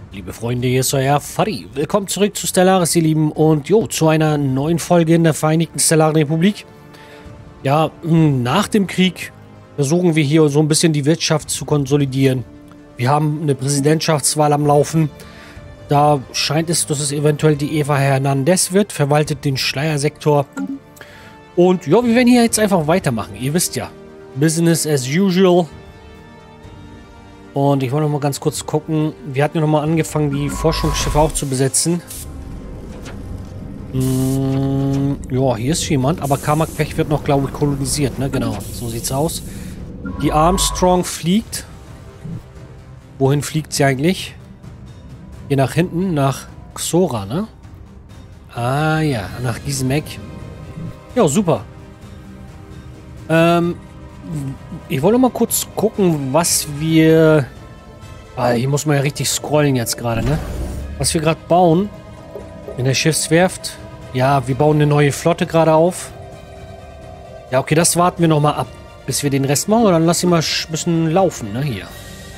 Liebe Freunde, hier ist euer Fadi. Willkommen zurück zu Stellaris, ihr Lieben. Und zu einer neuen Folge in der Vereinigten Stellaren Republik. Ja, nach dem Krieg versuchen wir hier so ein bisschen die Wirtschaft zu konsolidieren. Wir haben eine Präsidentschaftswahl am Laufen. Da scheint es, dass es eventuell die Eva Hernandez wird, verwaltet den Schleiersektor. Und ja, wir werden hier jetzt einfach weitermachen. Ihr wisst ja, Business as usual. Und ich wollte noch mal ganz kurz gucken. Wir hatten ja noch mal angefangen, die Forschungsschiffe auch zu besetzen. Ja, hier ist jemand. Aber Carmack-Pech wird noch, glaube ich, kolonisiert, ne? Genau, so sieht's aus. Die Armstrong fliegt. Wohin fliegt sie eigentlich? Hier nach hinten, nach Xora, ne? Ah ja, nach Gizmek. Ja, super. Ich wollte mal kurz gucken, was wir... hier muss man ja richtig scrollen jetzt gerade, ne? Was wir gerade bauen in der Schiffswerft. Ja, wir bauen eine neue Flotte gerade auf. Ja, okay, das warten wir nochmal ab, bis wir den Rest machen. Und dann lass ihn mal ein bisschen laufen, ne? Hier.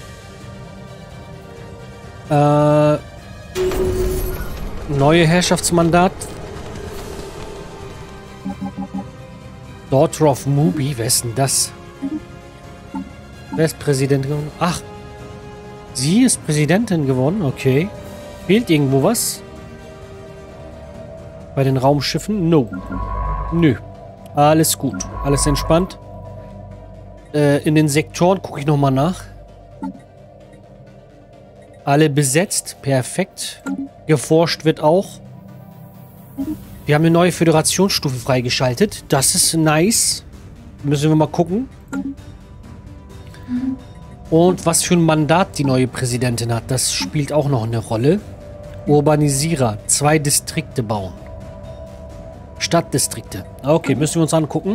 Neue Herrschaftsmandat. Daughter of Mubi, wer ist denn das? Wer ist Präsident geworden? Ach, sie ist Präsidentin geworden, okay. Fehlt irgendwo was? Bei den Raumschiffen? No. Nö. Alles gut. Alles entspannt. In den Sektoren gucke ich nochmal nach. Alle besetzt. Perfekt. Geforscht wird auch. Wir haben eine neue Föderationsstufe freigeschaltet. Das ist nice. Müssen wir mal gucken. Und was für ein Mandat die neue Präsidentin hat, das spielt auch noch eine Rolle. Urbanisierer. 2 Distrikte bauen. Stadtdistrikte. Okay, müssen wir uns angucken.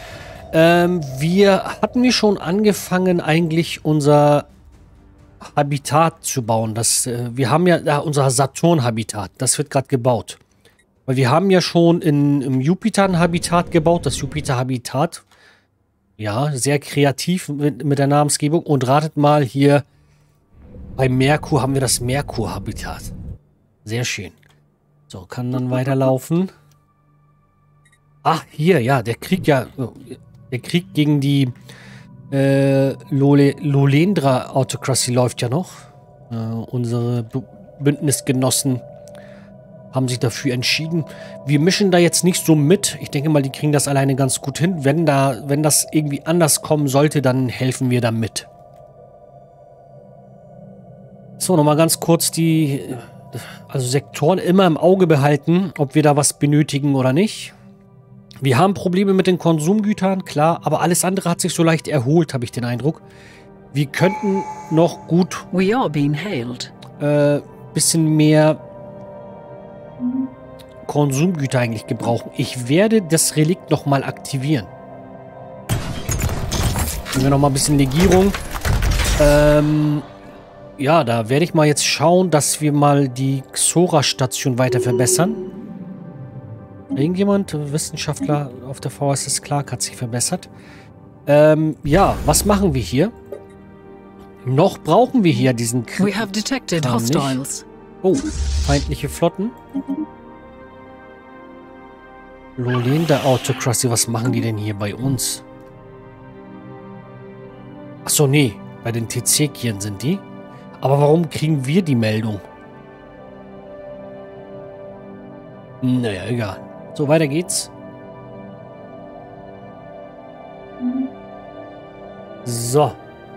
Wir hatten schon angefangen, eigentlich unser Habitat zu bauen. Wir haben ja unser Saturn-Habitat. Das wird gerade gebaut. Weil wir haben ja schon im Jupiter ein Habitat gebaut. Das Jupiter-Habitat. Ja, sehr kreativ mit der Namensgebung. Und ratet mal, hier bei Merkur haben wir das Merkur-Habitat. Sehr schön. So, kann dann weiterlaufen. Ach, hier, ja, der Krieg gegen die Lolendra Autocracy läuft ja noch. Unsere Bündnisgenossen haben sich dafür entschieden. Wir mischen da jetzt nicht so mit. Ich denke mal, die kriegen das alleine ganz gut hin. Wenn das irgendwie anders kommen sollte, dann helfen wir da mit. So, nochmal ganz kurz also Sektoren immer im Auge behalten, ob wir da was benötigen oder nicht. Wir haben Probleme mit den Konsumgütern, klar, aber alles andere hat sich so leicht erholt, habe ich den Eindruck. Wir könnten noch gut bisschen mehr Konsumgüter eigentlich gebrauchen. Ich werde das Relikt nochmal aktivieren. Nehmen wir nochmal ein bisschen Legierung. Ja, da werde ich mal jetzt schauen, dass wir mal die Xora-Station weiter verbessern. Irgendjemand, Wissenschaftler auf der VSS Clark hat sich verbessert. Ja, was machen wir hier? Noch brauchen wir hier diesen We have detected hostiles. Oh, feindliche Flotten. Lolenda Autocracy, was machen die denn hier bei uns? Achso, nee, bei den Tzekiern sind die. Aber warum kriegen wir die Meldung? Naja, egal. So, weiter geht's. So.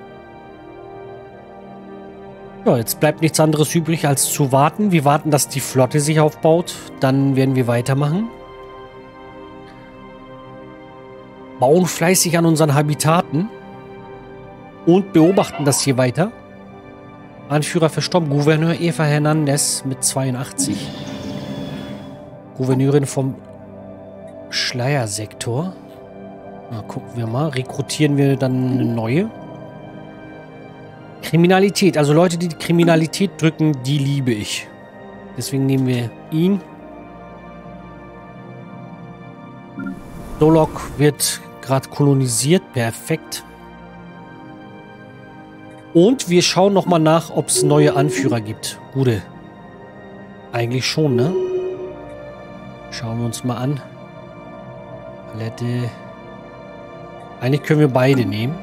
Ja, jetzt bleibt nichts anderes übrig, als zu warten. Wir warten, dass die Flotte sich aufbaut. Dann werden wir weitermachen. Bauen fleißig an unseren Habitaten. Und beobachten das hier weiter. Anführer verstorben. Gouverneur Eva Hernandez mit 82. Gouverneurin vom Schleiersektor. Na, gucken wir mal. Rekrutieren wir dann eine neue? Kriminalität. Also Leute, die Kriminalität drücken, die liebe ich. Deswegen nehmen wir ihn. Dolok wird gerade kolonisiert. Perfekt. Und wir schauen nochmal nach, ob es neue Anführer gibt. Gute. Eigentlich schon, ne? Schauen wir uns mal an. Palette. Eigentlich können wir beide nehmen.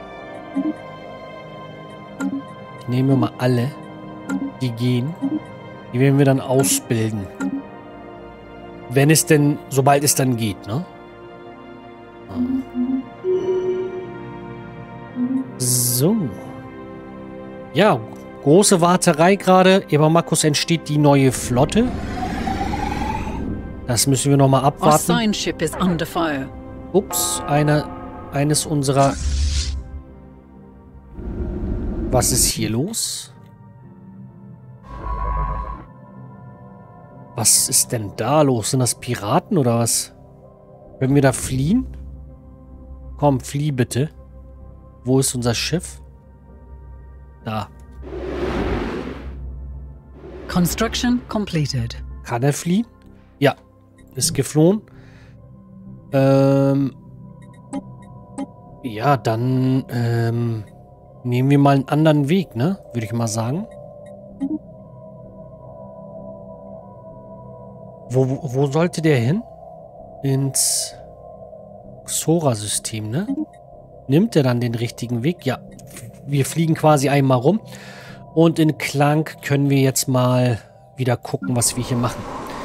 Ich nehme mal alle. Die gehen. Die werden wir dann ausbilden. Wenn es denn, sobald es dann geht, ne? So. Ja, große Warterei gerade. Ebermakos entsteht die neue Flotte. Das müssen wir nochmal abwarten. Ups, eines unserer... Was ist hier los? Was ist denn da los? Sind das Piraten oder was? Können wir da fliehen? Komm, flieh bitte. Wo ist unser Schiff? Da. Construction completed. Kann er fliehen? Ja. Ist geflohen. Ja, dann nehmen wir mal einen anderen Weg, ne? Würde ich mal sagen. Wo sollte der hin? Ins Xora-System, ne? Nimmt er dann den richtigen Weg? Ja. Wir fliegen quasi einmal rum. Und in Klank können wir jetzt mal wieder gucken, was wir hier machen.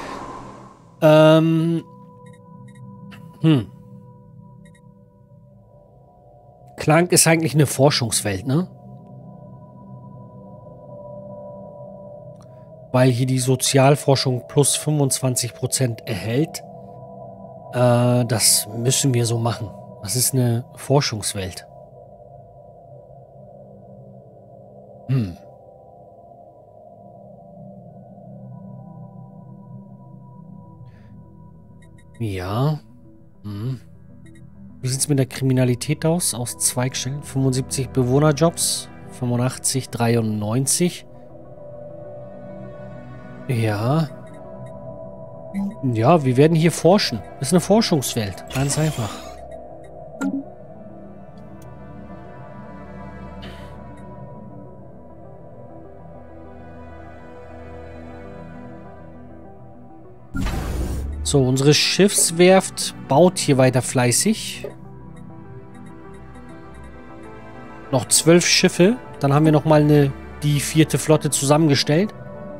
Klank ist eigentlich eine Forschungswelt, ne? Weil hier die Sozialforschung plus 25% erhält. Das müssen wir so machen. Das ist eine Forschungswelt. Ja. Wie sieht es mit der Kriminalität aus? Aus Zweigstellen. 75 Bewohnerjobs. 85, 93. Ja. Ja, wir werden hier forschen. Das ist eine Forschungswelt. Ganz einfach. So, unsere Schiffswerft baut hier weiter fleißig. Noch 12 Schiffe. Dann haben wir nochmal die 4. Flotte zusammengestellt.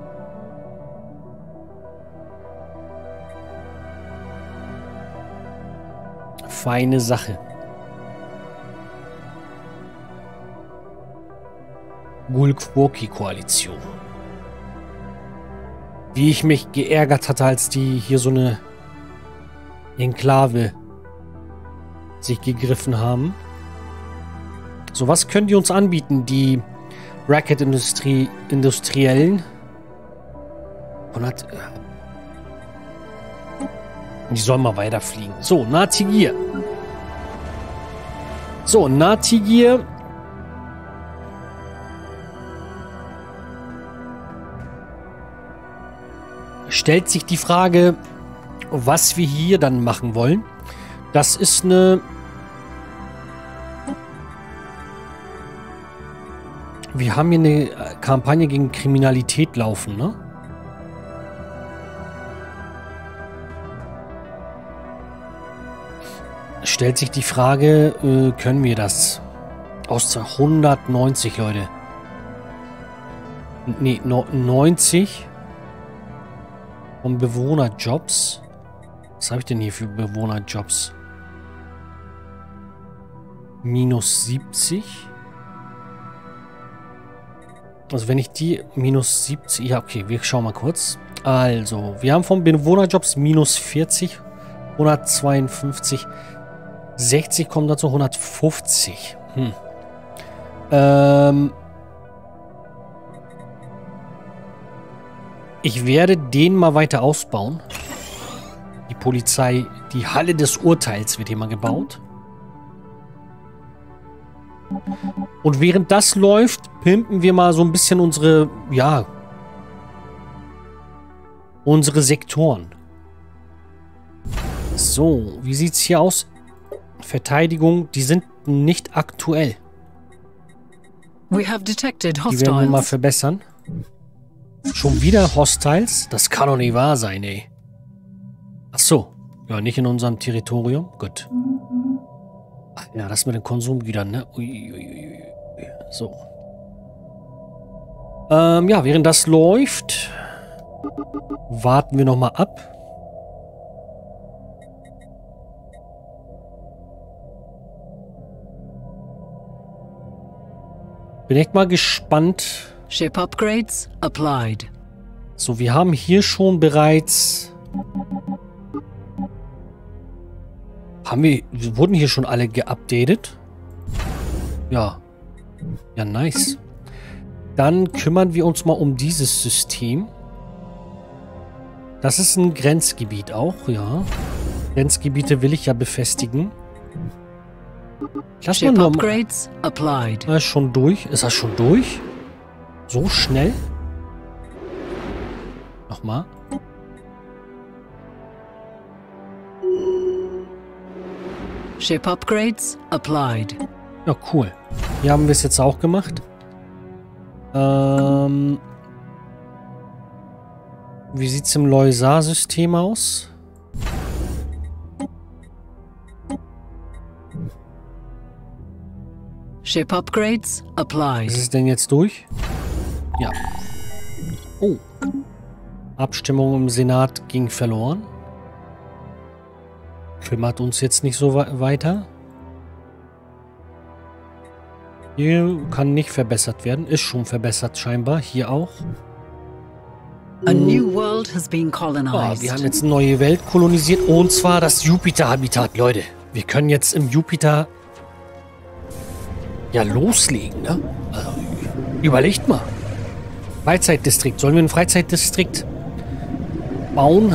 Feine Sache. Gulquoki-Koalition. Wie ich mich geärgert hatte, als die hier so eine Enklave sich gegriffen haben. So, was können die uns anbieten? Die Racket-Industriellen. Die sollen mal weiterfliegen. So, Natigir. So, Natigir. Stellt sich die Frage, was wir hier dann machen wollen. Das ist eine... Wir haben hier eine Kampagne gegen Kriminalität laufen, ne? Stellt sich die Frage, können wir das? Aus 190, Leute. Nee, 90 von Bewohnerjobs. Was habe ich denn hier für Bewohnerjobs? Minus 70. Also wenn ich die minus 70... Ja, okay, wir schauen mal kurz. Also, wir haben von Bewohnerjobs minus 40, 152, 60 kommen dazu, 150. Ich werde den mal weiter ausbauen. Die Polizei, die Halle des Urteils wird hier mal gebaut. Und während das läuft, pimpen wir mal so ein bisschen unsere, ja, unsere Sektoren. So, wie sieht es hier aus? Verteidigung, die sind nicht aktuell. We have detected Die werden wir mal hostiles. verbessern. Schon wieder Hostiles? Das kann doch nicht wahr sein, ey. Ach so. Ja, nicht in unserem Territorium. Gut. Ach, ja, das mit den Konsumgütern, ne? Uiuiui. So. Ja, während das läuft, warten wir nochmal ab. Bin echt mal gespannt. Ship upgrades applied. So, wir haben hier schon bereits... Wurden hier schon alle geupdatet? Ja. Ja, nice. Dann kümmern wir uns mal um dieses System. Das ist ein Grenzgebiet auch, ja. Grenzgebiete will ich ja befestigen. Lass mal Ship nur... upgrades applied. Ist schon durch? Ist das schon durch? So schnell? Nochmal. Ship upgrades applied. Ja, cool. Hier haben wir es jetzt auch gemacht. Wie sieht es im Loisar-System aus? Ship upgrades applied. Ist es denn jetzt durch? Ja. Oh. Abstimmung im Senat ging verloren. Kümmert uns jetzt nicht so weiter. Hier kann nicht verbessert werden. Ist schon verbessert scheinbar. Hier auch. A new world has been Ah, colonized. wir haben jetzt eine neue Welt kolonisiert. Und zwar das Jupiter-Habitat. Leute, wir können jetzt im Jupiter ja loslegen, ne? Also, überlegt mal. Freizeitdistrikt. Sollen wir einen Freizeitdistrikt bauen?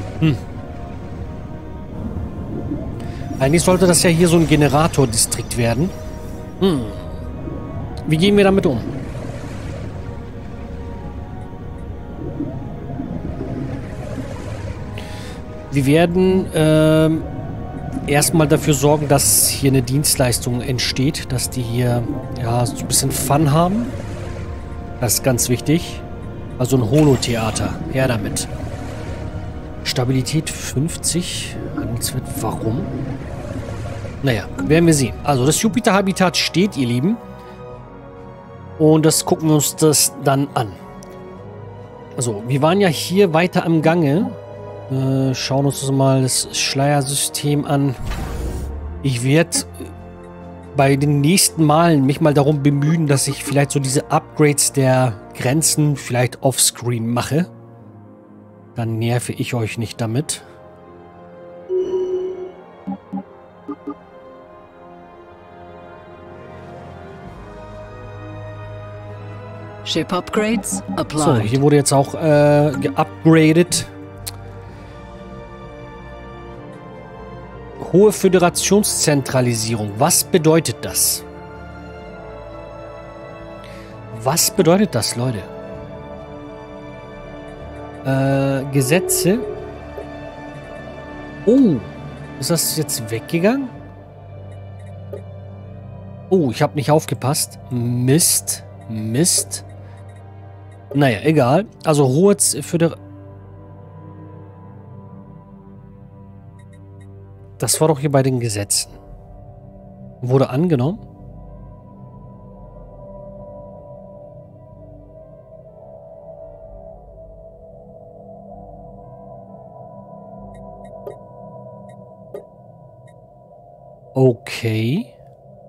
Eigentlich sollte das ja hier so ein Generatordistrikt werden. Wie gehen wir damit um? Wir werden erstmal dafür sorgen, dass hier eine Dienstleistung entsteht, dass die hier ja so ein bisschen Fun haben. Das ist ganz wichtig. Also ein Holo-Theater. Her damit. Stabilität 50. Handelswert. Warum? Naja, werden wir sehen. Also das Jupiter-Habitat steht, ihr Lieben. Und das gucken wir uns das dann an. Also, wir waren ja hier weiter am Gange. Schauen uns mal das Schleiersystem an. Ich werde bei den nächsten Malen mich mal darum bemühen, dass ich vielleicht so diese Upgrades der Grenzen vielleicht offscreen mache. Dann nerve ich euch nicht damit. Ship upgrades So, applied. hier wurde jetzt auch geupgradet. Hohe Föderationszentralisierung. Was bedeutet das? Was bedeutet das, Leute? Gesetze. Oh, ist das jetzt weggegangen? Oh, ich habe nicht aufgepasst. Mist. Mist. Naja, egal. Also hohe Föderation. Das war doch hier bei den Gesetzen. Wurde angenommen. Okay.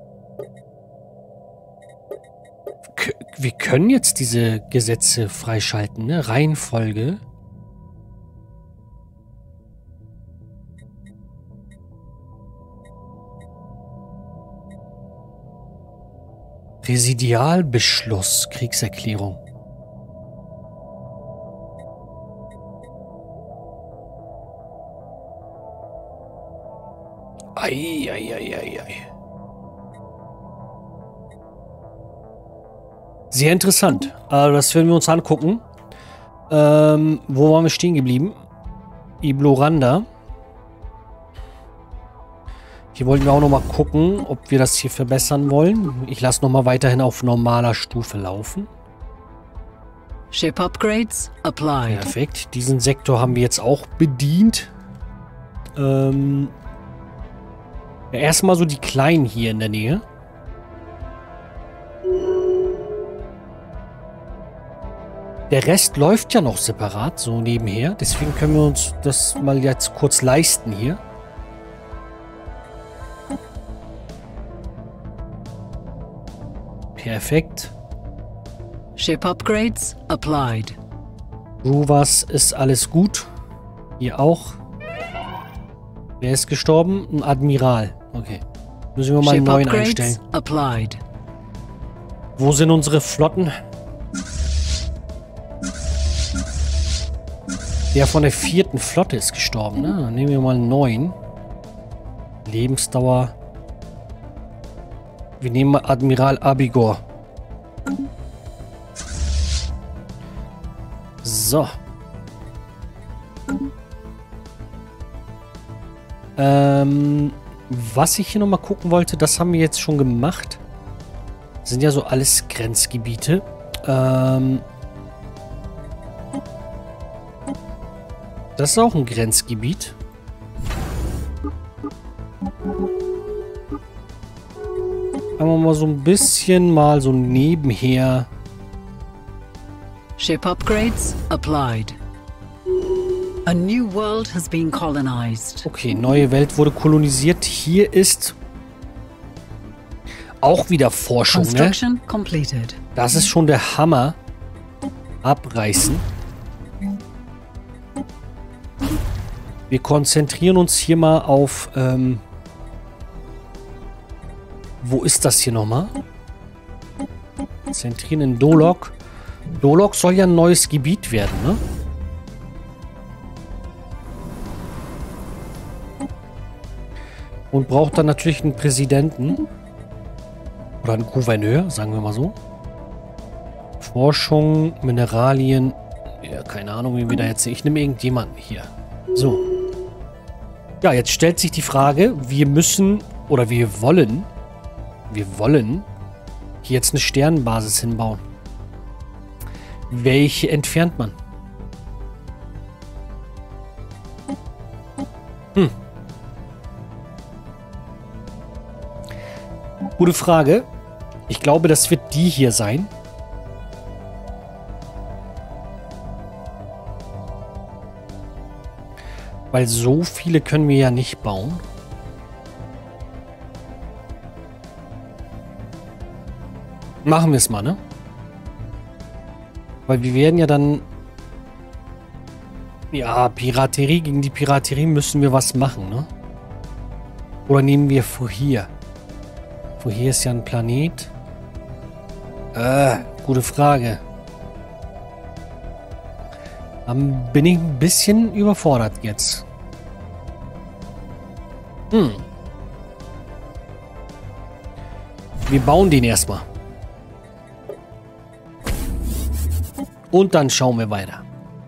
Wir können jetzt diese Gesetze freischalten, ne? Reihenfolge. Präsidialbeschluss, Kriegserklärung. Ei. Sehr interessant. Das werden wir uns angucken. Wo waren wir stehen geblieben? Ibloranda. Hier wollten wir auch nochmal gucken, ob wir das hier verbessern wollen. Ich lasse nochmal weiterhin auf normaler Stufe laufen. Ship upgrades applied. Perfekt. Diesen Sektor haben wir jetzt auch bedient. Ja, erstmal so die Kleinen hier in der Nähe. Der Rest läuft ja noch separat, so nebenher. Deswegen können wir uns das mal jetzt kurz leisten hier. Perfekt. Ship upgrades applied. Ruvas ist alles gut. Hier auch. Wer ist gestorben? Ein Admiral. Okay. Müssen wir mal einen Ship neuen upgrades einstellen. applied. Wo sind unsere Flotten? Der von der 4. Flotte ist gestorben. Ne? Dann nehmen wir mal einen neuen. Lebensdauer. Wir nehmen mal Admiral Abigor. So. Was ich hier nochmal gucken wollte, das haben wir jetzt schon gemacht. Das sind ja so alles Grenzgebiete. Das ist auch ein Grenzgebiet. Haben wir mal so ein bisschen mal so nebenher. Ship upgrades applied. A new world has been colonized. Okay, neue Welt wurde kolonisiert. Hier ist auch wieder Forschung, ne? Construction completed. Das ist schon der Hammer. Abreißen. Wir konzentrieren uns hier mal auf... wo ist das hier nochmal? Konzentrieren in Dolok. Dolok soll ja ein neues Gebiet werden, ne? Und braucht dann natürlich einen Präsidenten. Oder einen Gouverneur, sagen wir mal so. Forschung, Mineralien. Ja, keine Ahnung, wie wir da jetzt... Ich nehme irgendjemanden hier. So. Ja, jetzt stellt sich die Frage, wir müssen oder wir wollen hier jetzt eine Sternenbasis hinbauen. Welche entfernt man? Gute Frage. Ich glaube, das wird die hier sein. Weil so viele können wir ja nicht bauen. Machen wir es mal, ne? Weil wir werden ja dann... Ja, Piraterie. Gegen die Piraterie müssen wir was machen, ne? Oder nehmen wir Fohir? Fohir ist ja ein Planet. Gute Frage. Dann bin ich ein bisschen überfordert jetzt. Wir bauen den erstmal. Und dann schauen wir weiter.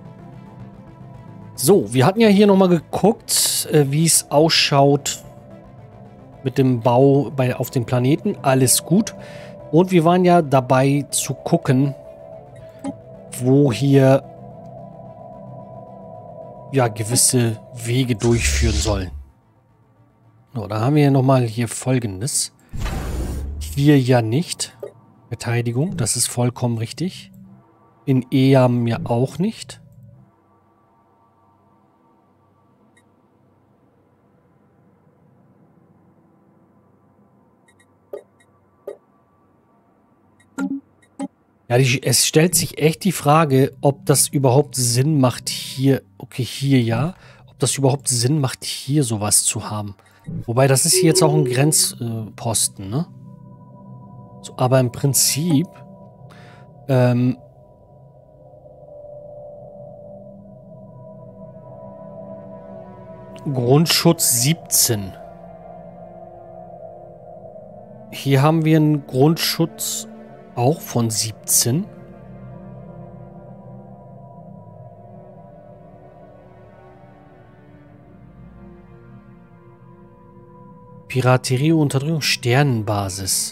So, wir hatten ja hier nochmal geguckt, wie es ausschaut mit dem Bau auf den Planeten. Alles gut. Und wir waren ja dabei zu gucken, wo hier ja gewisse Wege durchführen sollen. So, da haben wir ja nochmal hier Folgendes. Hier ja nicht. Verteidigung, das ist vollkommen richtig. In Eam ja auch nicht. Ja, es stellt sich echt die Frage, ob das überhaupt Sinn macht hier, okay, hier ja, ob das überhaupt Sinn macht, hier sowas zu haben. Wobei, das ist hier jetzt auch ein Grenzposten, ne? So, aber im Prinzip, Grundschutz 17. Hier haben wir einen Grundschutz auch von 17. Piraterie, Unterdrückung, Sternenbasis.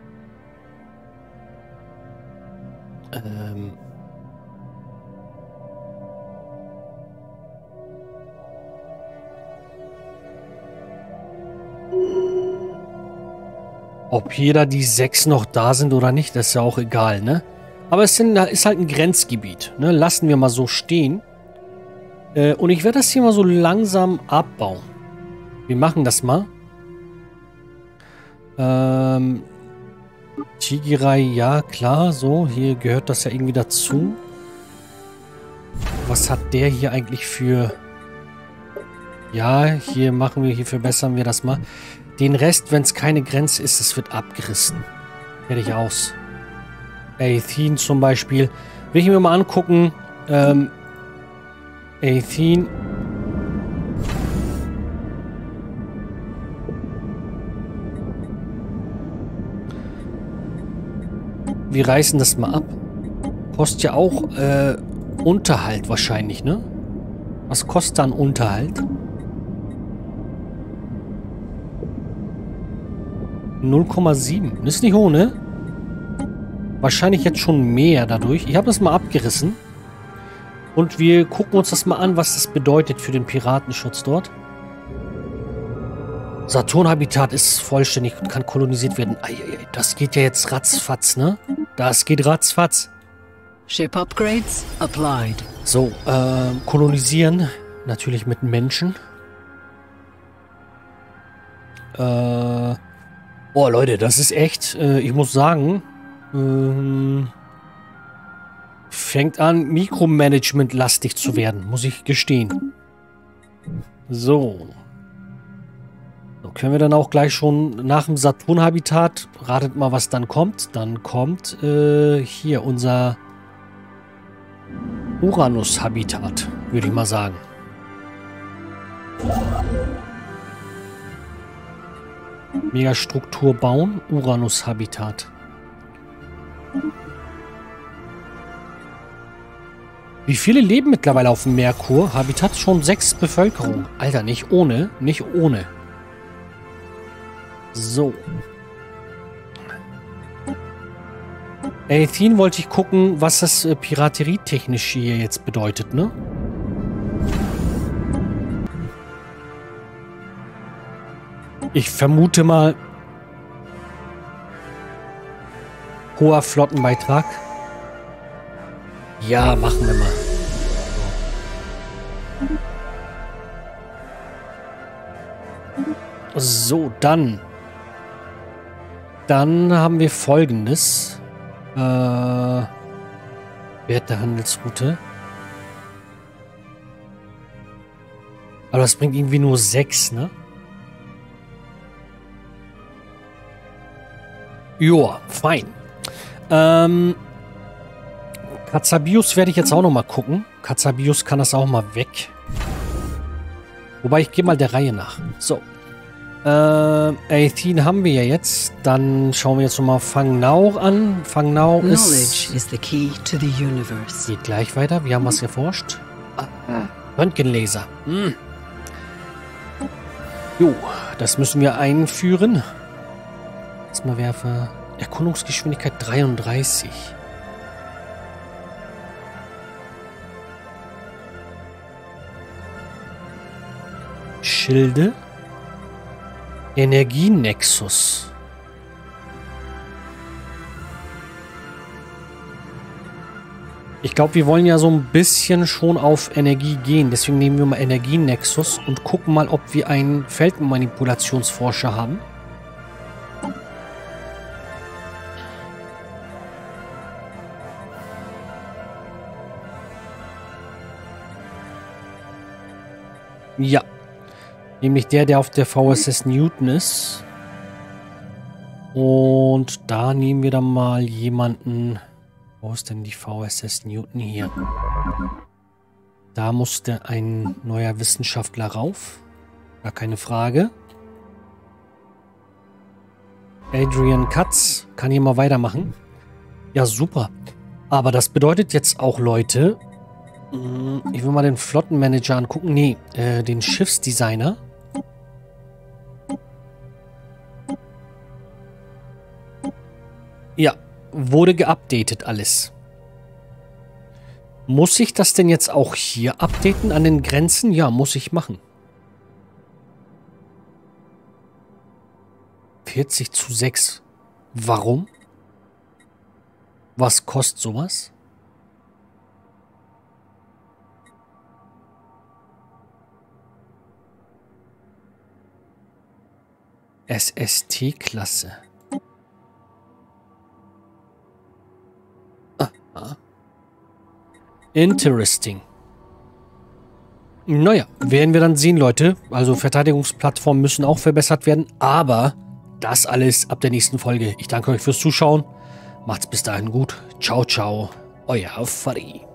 Ob jeder die 6 noch da sind oder nicht, das ist ja auch egal, ne? Aber ist halt ein Grenzgebiet, ne? Lassen wir mal so stehen. Und ich werde das hier mal so langsam abbauen. Wir machen das mal. Chigirai, ja, klar, so. Hier gehört das ja irgendwie dazu. Was hat der hier eigentlich für... Ja, hier verbessern wir das mal. Den Rest, wenn es keine Grenze ist, es wird abgerissen. Fertig aus. Athene zum Beispiel. Will ich mir mal angucken. Athene. Wir reißen das mal ab. Kostet ja auch Unterhalt wahrscheinlich, ne? Was kostet dann Unterhalt? 0,7. Das ist nicht hoch, ne? Wahrscheinlich jetzt schon mehr dadurch. Ich habe das mal abgerissen. Und wir gucken uns das mal an, was das bedeutet für den Piratenschutz dort. Saturn-Habitat ist vollständig und kann kolonisiert werden. Eieiei, das geht ja jetzt ratzfatz, ne? Das geht ratzfatz. Ship upgrades applied. So, kolonisieren. Natürlich mit Menschen. Oh, Leute, das ist echt, ich muss sagen, fängt an, Mikromanagement-lastig zu werden, muss ich gestehen. So. So können wir dann auch gleich schon nach dem Saturn-Habitat, ratet mal, was dann kommt. Dann kommt hier unser Uranus-Habitat, würde ich mal sagen. Megastruktur bauen, Uranus-Habitat. Wie viele leben mittlerweile auf dem Merkur? Habitat schon 6 Bevölkerung. Alter, nicht ohne. Nicht ohne. So. Athene wollte ich gucken, was das piraterietechnisch hier jetzt bedeutet, ne? Ich vermute mal hoher Flottenbeitrag. Ja, machen wir mal. So, dann haben wir Folgendes. Wert der Handelsroute. Aber das bringt irgendwie nur 6, ne? Joa, fein. Kazabius werde ich jetzt auch noch mal gucken. Kazabius kann das auch mal weg. Wobei, ich gehe mal der Reihe nach. So. Athene haben wir ja jetzt. Dann schauen wir jetzt noch mal Fangnau an. Fangnau ist the key to the universe. Geht gleich weiter. Wir haben was erforscht. Röntgenlaser. Jo, das müssen wir einführen. Plasmawerfer. Erkundungsgeschwindigkeit 33. Schilde. Energienexus. Ich glaube, wir wollen ja so ein bisschen schon auf Energie gehen. Deswegen nehmen wir mal Energienexus und gucken mal, ob wir einen Feldmanipulationsforscher haben. Ja. Nämlich der auf der VSS Newton ist. Und da nehmen wir dann mal jemanden. Wo ist denn die VSS Newton hier? Da musste ein neuer Wissenschaftler rauf. Gar keine Frage. Adrian Katz kann hier mal weitermachen. Ja, super. Aber das bedeutet jetzt auch, Leute, ich will mal den Flottenmanager angucken. Nee, den Schiffsdesigner. Ja, wurde geupdatet alles. Muss ich das denn jetzt auch hier updaten an den Grenzen? Ja, muss ich machen. 40:6. Warum? Was kostet sowas? SST-Klasse. Aha. Interesting. Naja, werden wir dann sehen, Leute. Also Verteidigungsplattformen müssen auch verbessert werden, aber das alles ab der nächsten Folge. Ich danke euch fürs Zuschauen. Macht's bis dahin gut. Ciao, ciao. Euer Fari.